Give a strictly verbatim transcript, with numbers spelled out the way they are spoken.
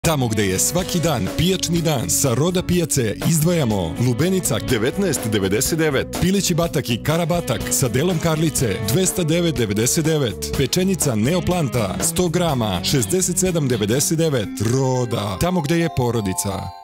Tamo gde je svaki dan pijačni dan, sa Roda pijace izdvajamo lubenica devetnaest devedeset devet, pilići batak i karabatak sa delom karlice dvesta devet devedeset devet, pečenica Neoplanta sto grama šezdeset sedam devedeset devet. Roda, tamo gde je porodica.